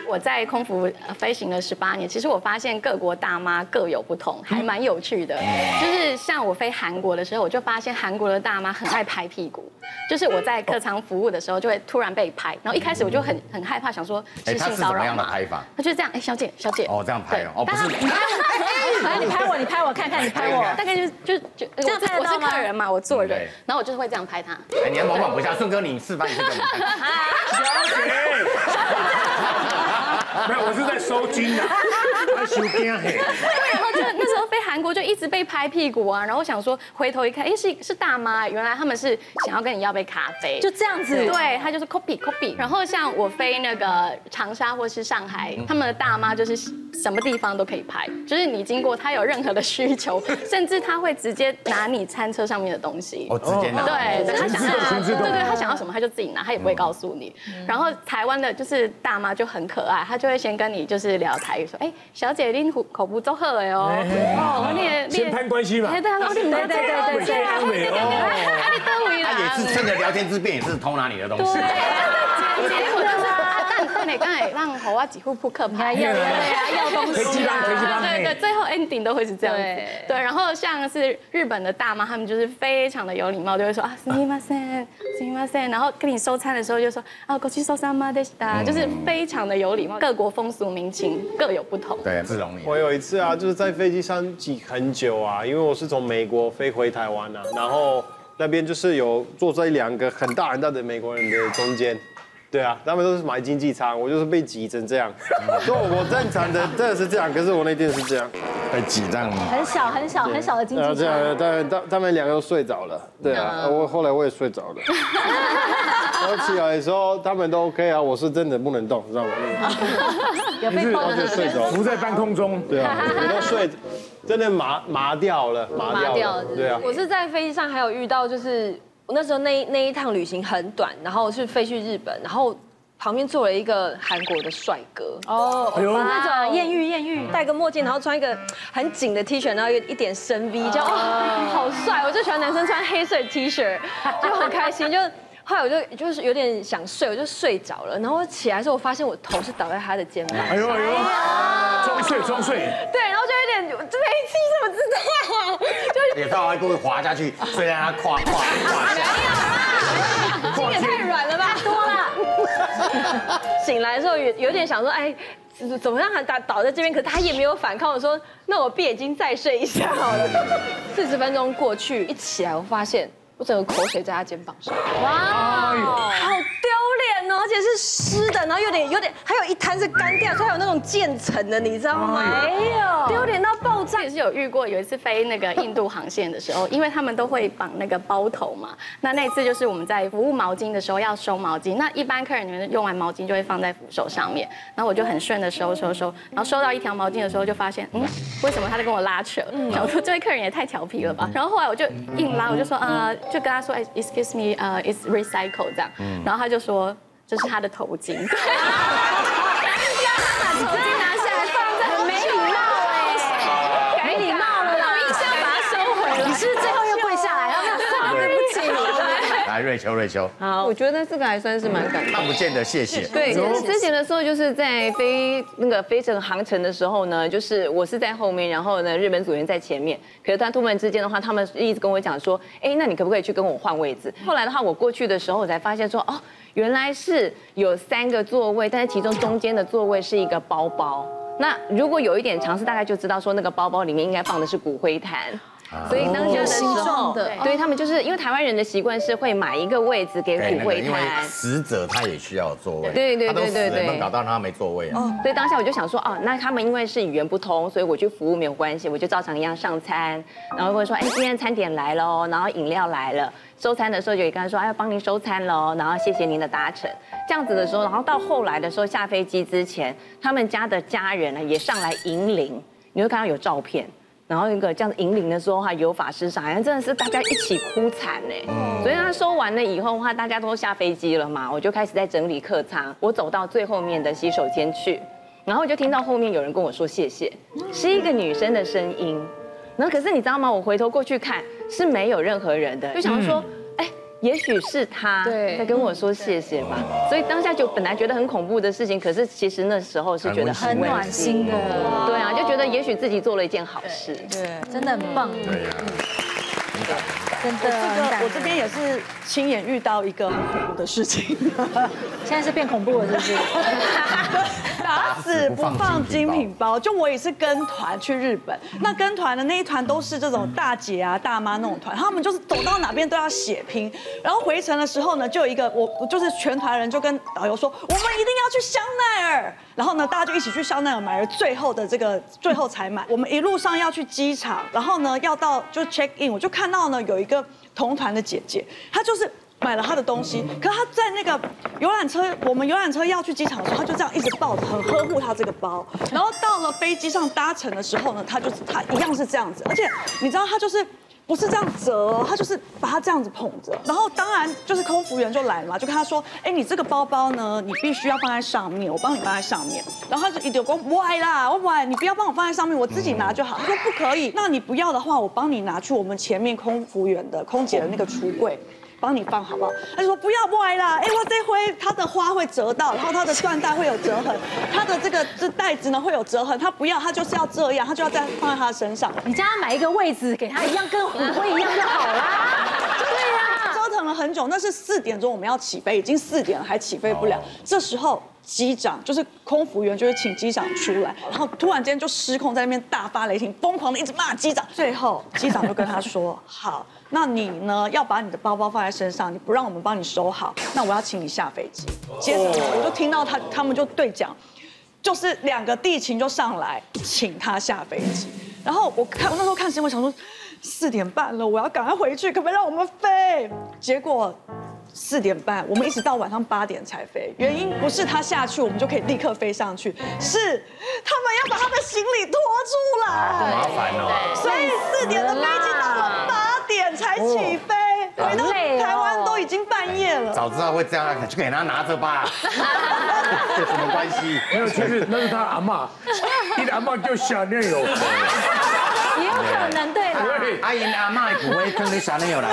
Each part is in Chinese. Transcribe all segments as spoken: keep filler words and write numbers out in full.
我在空服飞行了十八年，其实我发现各国大妈各有不同，还蛮有趣的。就是像我飞韩国的时候，我就发现韩国的大妈很爱拍屁股。就是我在客舱服务的时候，就会突然被拍，然后一开始我就很很害怕，想说是性骚扰嘛。他就这样，哎，小姐，小姐。 哦，这样拍哦，哦，不是。 来，你拍我，你拍我，看看你拍我。 大概就就就这样拍得到吗？我是客人嘛，我坐着，然后我就是会这样拍他。 哎，你要模仿不一下，顺哥，你示范一次给我们看。 小姐。没有，我是在收金的，在收金嘿。 对，然后就那时候飞韩国就一直被拍屁股啊，然后我想说回头一看，哎，是是大妈，原来他们是想要跟你要杯咖啡， 就这样子。 对，他就是 copy copy。然后像我飞那个长沙或是上海，他们的大妈就是什么地方都可以拍，就是你经过他有任何的需求，甚至他会直接拿你餐车上面的东西。 哦，直接拿。 对，他想要，对对，他想要什么他就自己拿，他也不会告诉你。然后台湾的就是大妈就很可爱，她就会先跟你就是聊台语，说，哎，小姐你口不奏好的哦，哦，你先攀关系嘛。 对，他说你对对对对对，啊，你都会啦。 他也是趁着聊天之便，也是偷拿你的东西。 对，结果就是啊，但但你刚才让好啊几副扑克牌， 要对啊，要东西。 对对，最后 ending 都会是这样子。对，然后像是日本的大妈，他们就是非常的有礼貌，就会说啊，すみません，すみません，然后跟你收餐的时候就说啊，ごちそうさまでした，就是非常的有礼貌。各国风俗民情各有不同。 对，自容易。 我有一次啊，就是在飞机上挤很久啊，因为我是从美国飞回台湾啊，然后那边就是有坐在两个很大很大的美国人的中间。对啊，他们都是买经济舱，我就是被挤成这样。就我正常的真的是这样，可是我那天是这样， 被挤这样。 很小很小很小的经济舱。 这样，但他他们两个都睡着了。对啊，我后来我也睡着了。我起来的时候他们都 OK 啊，我是真的不能动，知道吗？ 有被抱着睡着， 浮在半空中。 对啊，我都睡，真的麻麻掉了，麻掉了。对啊， 我是在飞机上还有遇到就是。我那时候那那一趟旅行很短，然后是飞去日本，然后旁边坐了一个韩国的帅哥哦，那种艳遇艳遇，戴个墨镜，然后穿一个很紧的 T 恤，然后有一点深 V， 就哦好帅，我就喜欢男生穿黑色 T 恤，就很开心。就后来我就就是有点想睡，我就睡着了，然后我起来的时候，我发现我头是倒在他的肩膀。哎呦哎呦， 装睡装睡。 对，然后就有点这飞机怎么知道？就也到还故意滑下去，睡在他胯胯胯下。 筋也太软了吧，多了。醒来的时候有有点想说，哎，怎么让他倒倒在这边？可是他也没有反抗，我说那我闭眼睛再睡一下好了。四十分钟过去，一起来我发现我整个口水在他肩膀上，哇，好丢脸哦，而且是湿的，然后有点有点，还有一滩是干掉，所以还有那种渐层的，你知道吗？没有，丢脸到爆炸。 也是有遇过，有一次飞那个印度航线的时候，因为他们都会绑那个包头嘛，那那次就是我们在服务毛巾的时候要收毛巾，那一般客人你们用完毛巾就会放在扶手上面，然后我就很顺的收收收，然后收到一条毛巾的时候就发现，嗯，为什么他在跟我拉扯？想说这位客人也太调皮了吧，然后后来我就硬拉，我就说呃。就跟他说，哎 ，excuse me， 呃 ，it's recycle 这样，然后他就说这是他的头巾，你把头巾拿下来放在，很没礼貌哎，没礼貌了啦，我硬是要把它收回来， 你是最后又跪下来，然后说对不起你。 来，瑞秋，瑞秋， 好，我觉得这个还算是蛮感动。 那不见得谢谢。 对，之前的时候就是在飞那个飞程航程的时候呢，就是我是在后面，然后呢日本组员在前面。可是他突然之间的话，他们一直跟我讲说，哎，那你可不可以去跟我换位置？后来的话，我过去的时候，我才发现说，哦，原来是有三个座位，但是其中中间的座位是一个包包。那如果有一点常识，大概就知道说那个包包里面应该放的是骨灰坛。所以当下的时候，对他们就是因为台湾人的习惯是会买一个位置给骨灰坛， 死者他也需要座位， 对对对对对， 搞到他没座位啊。 所以当下我就想说，哦，那他们因为是语言不通，所以我去服务没有关系，我就照常一样上餐，然后会说，哎，今天餐点来了，然后饮料来了，收餐的时候就也跟他说，哎，帮您收餐喽，然后谢谢您的搭乘，这样子的时候，然后到后来的时候下飞机之前，他们家的家人呢也上来迎灵，你会看到有照片。然后一个这样子引领的时候，哈，有法师上来，真的是大家一起哭惨哎。所以他收完了以后的话，大家都下飞机了嘛，我就开始在整理客舱。我走到最后面的洗手间去，然后我就听到后面有人跟我说谢谢，是一个女生的声音。然后可是你知道吗？我回头过去看是没有任何人的，就想说，哎， 也许是他对在跟我说谢谢吧，所以当下就本来觉得很恐怖的事情，可是其实那时候是觉得很温很暖馨心的， 对啊，就觉得也许自己做了一件好事。 对，真的很棒。 对呀，很感人。 真的， 这个很感人我这边也是亲眼遇到一个很恐怖的事情， 现在是变恐怖了，是不是？ 打死不放精品包。就我也是跟团去日本，那跟团的那一团都是这种大姐啊、大妈那种团，他们就是走到哪边都要血拼。然后回程的时候呢，就有一个我我就是全团人就跟导游说，我们一定要去香奈儿。然后呢，大家就一起去香奈儿买了最后的这个最后才买。我们一路上要去机场，然后呢要到就 check in， 我就看到呢有一个同团的姐姐，她就是买了她的东西，可是她在那个游览车，我们游览车要去机场的时候，她就这样一直抱着，很呵护她这个包。然后到了飞机上搭乘的时候呢，她就是她一样是这样子，而且你知道她就是不是这样折哦，她就是把它这样子捧着。然后当然就是空服员就来了嘛，就跟她说，哎，你这个包包呢，你必须要放在上面，我帮你放在上面。然后她就一丢说，歪啦，我歪，你不要帮我放在上面，我自己拿就好。她说不可以，那你不要的话，我帮你拿去我们前面空服员的空姐的那个橱柜。帮你放好不好？他就说不要歪啦，哎，我这回它的花会折到，然后它的缎带会有折痕，它的这个这袋子呢会有折痕，他不要，他就是要这样，他就要再放在他的身上。 你叫他买一个位置给他一样，跟虎龟一样就好啦。对呀， 折腾了很久，那是四点钟我们要起飞，已经四点了还起飞不了。这时候机长就是空服员，就是请机长出来，然后突然间就失控，在那边大发雷霆，疯狂的一直骂机长。最后机长就跟他说：“好，那你呢要把你的包包放在身上，你不让我们帮你收好，那我要请你下飞机。”接着呢，我就听到他他们就对讲，就是两个地勤就上来请他下飞机。然后我看我那时候看新闻，想说四点半了，我要赶快回去，可不可以让我们飞？结果四点半，我们一直到晚上八点才飞。原因不是他下去，我们就可以立刻飞上去，是他们要把他的行李拖出来， 好麻烦哦。 所以四点的飞机到了八点才起飞，回到台湾都已经半夜了。 早知道会这样，就给他拿着吧，有什么关系？ 没有，其实那是他阿嬷，你的阿嬷就想念有。 也有可能对啦。 阿姨阿妈不会跟你小朋友来。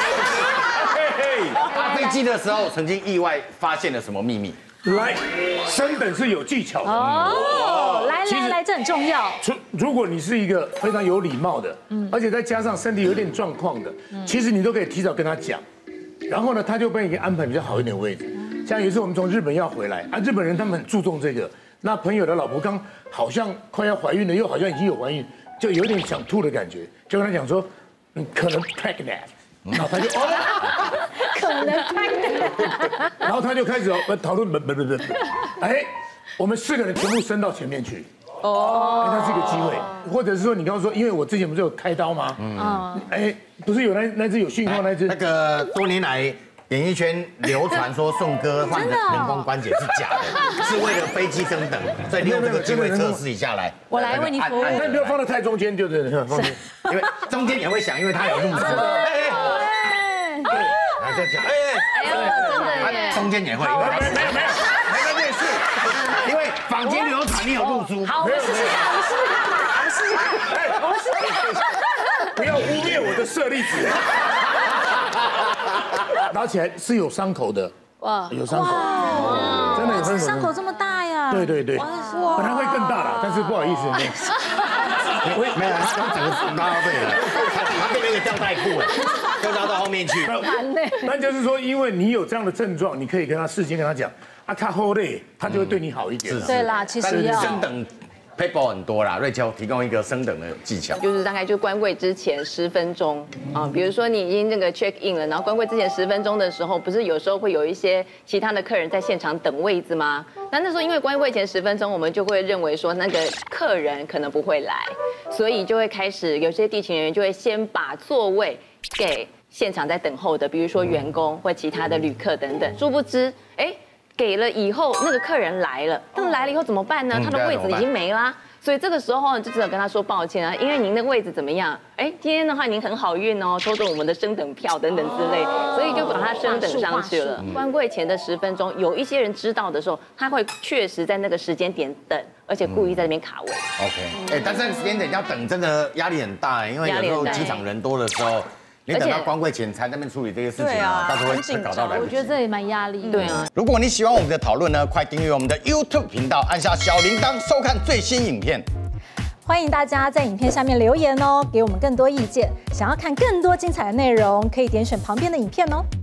搭飞机的时候，曾经意外发现了什么秘密？ 来，升等是有技巧的。 哦，来来来，这很重要。 如如果你是一个非常有礼貌的，而且再加上身体有点状况的，其实你都可以提早跟他讲，然后呢，他就帮你安排比较好一点的位置。像有一次我们从日本要回来啊，日本人他们很注重这个。那朋友的老婆刚好像快要怀孕了，又好像已经有怀孕，就有点想吐的感觉，就跟他讲说，嗯，可能 pregnant。然后他就哦， 可能 pregnant。 然后他就开始哦讨论，不不不不，哎，我们四个人全部升到前面去。哦，那是一个机会，或者是说你刚刚说，因为我之前不是有开刀吗？嗯，哎，不是有那那只有讯号那只？ 那个多年来演艺圈流传说宋哥换的人工关节是假的，是为了飞机升等，所以利用这个机会测试一下来。 我来为你服务。 那不要放在太中间，就是放心， 因为中间也会响，因为他有入出。哎哎，来再讲，哎哎， 真的耶， 中间也会， 没有没有没有没那件事， 因为坊间流传你有入出。 好，我们试试看，我们试试看嘛，我们试试看，我们试试看。 不要污蔑我的舍利子。拿起来是有伤口的，哇，有伤口，真的有伤口， 伤口这么大呀？ 对对对，本来会更大啦，但是不好意思， 没有，没有，他整个拉到这里来，他变成一个吊带裤了，就拉到后面去。 那就是说，因为你有这样的症状，你可以跟他事先跟他讲，啊，他后累，他就会对你好一点。 对啦，其实要升等 paper 很多啦，瑞秋提供一个升等的技巧， 就是大概就关柜之前十分钟啊，比如说你已经那个 check in 了，然后关柜之前十分钟的时候，不是有时候会有一些其他的客人在现场等位子吗？那那时候因为关柜前十分钟，我们就会认为说那个客人可能不会来，所以就会开始有些地勤人员就会先把座位给现场在等候的，比如说员工或其他的旅客等等。殊不知，哎。给了以后，那个客人来了，但来了以后怎么办呢？他的位置已经没啦，所以这个时候就只能跟他说抱歉啊，因为您的位置怎么样？哎，今天的话您很好运哦，抽中我们的升等票等等之类，所以就把他升等上去了。关柜前的十分钟，有一些人知道的时候，他会确实在那个时间点等，而且故意在那边卡位。 OK， 哎，但是时间点要等，真的压力很大，因为有时候机场人多的时候。 你等到关柜前才在那边处理这些事情对啊啊，到时候会很紧搞到来不及。 我觉得这也蛮压力。 对啊， 如果你喜欢我们的讨论呢，快订阅我们的 YouTube 频道，按下小铃铛收看最新影片。 欢迎大家在影片下面留言哦，给我们更多意见。想要看更多精彩的内容，可以点选旁边的影片哦。